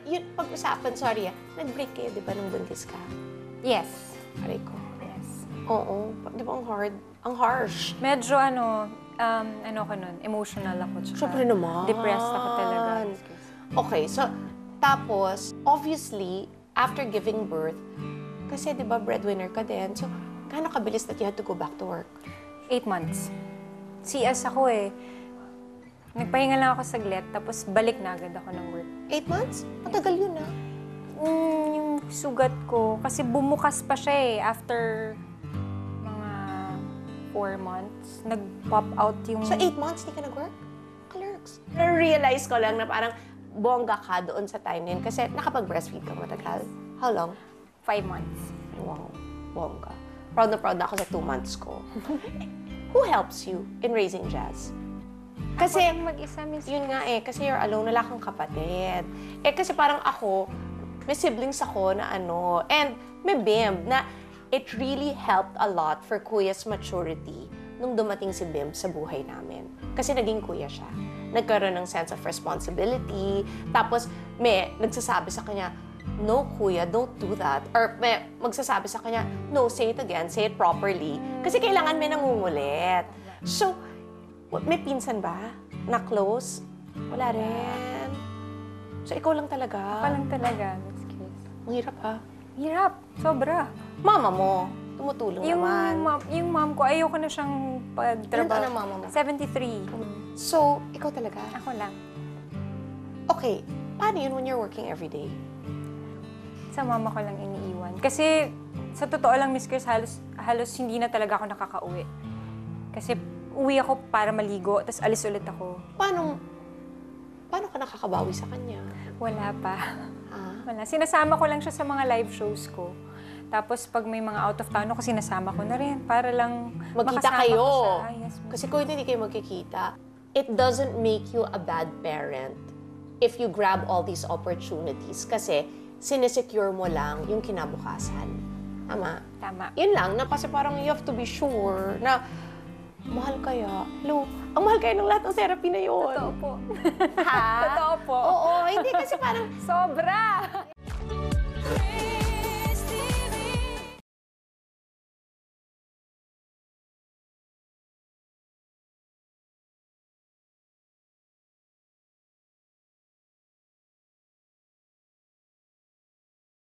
yun, pag-usapan, sorry nag-break kayo, di ba, nung buntis ka? Yes. Aray ko. Yes. Oo. Di ba, ang hard? Ang harsh. Medyo ano ko nun, emotional ako. Siyempre naman. Depressed ako talaga. Okay, so, tapos, obviously, after giving birth, kasi di ba, breadwinner ka din, so, gaano kabilis that you had to go back to work? 8 months. CS ako eh. Nagpahinga lang ako saglit, tapos balik na agad ako ng work. 8 months? Matagal yun Yung sugat ko, kasi bumukas pa siya eh, after mga 4 months. Nag-pop out yung... So, 8 months, di ka nag-work? Clerks. Na-realize ko lang na parang bongga ka doon sa time na yun kasi nakapag-breastfeed ka matagal. How long? 5 months. Wow, bongga. Proud na proud ako sa 2 months ko. Who helps you in raising Jazz? Kasi, Ako lang mag-isa, miss. yun nga kasi you're alone, wala kang kapatid. Kasi parang ako, may siblings ako na and may Bim na it really helped a lot for Kuya's maturity nung dumating si Bim sa buhay namin. Kasi naging kuya siya. Nagkaroon ng sense of responsibility. Tapos, may nagsasabi sa kanya, no, kuya, don't do that. Or may magsasabi sa kanya, no, say it again, say it properly. Kasi kailangan may nangungulit. So, may pinsan ba na close? Wala rin. So, ikaw lang talaga? Ako lang talaga, Miss Kris. Ang hirap ha? Hirap. Sobra. Mama mo, tumutulong naman. Yung mom ko, ayoko na siyang pagtrabaho. Ilan taon ang mama mo? 73. So, ikaw talaga? Ako lang. Okay, paano yun when you're working every day? Sa mama ko lang iniiwan. Kasi, sa totoo lang, Miss Kris, halos hindi na talaga ako nakakauwi. Kasi, uwi ako para maligo, tapos alis ulit ako. Paano ka nakakabawi sa kanya? Wala pa. Ah? Wala. Sinasama ko lang siya sa mga live shows ko. Tapos, pag may mga out of town ako, sinasama ko na rin para lang Magkita makasama kayo. ko siya. Ah, yes, Kasi kung hindi kayo magkikita, it doesn't make you a bad parent if you grab all these opportunities. Kasi, sinesecure mo lang yung kinabukasan. Tama? Tama. Yun lang, na kasi parang you have to be sure na mahal kaya. Hello, ang mahal kaya ng lahat ng therapy na yun. Totoo po. Ha? Totoo po. Oo, hindi kasi parang Sobra!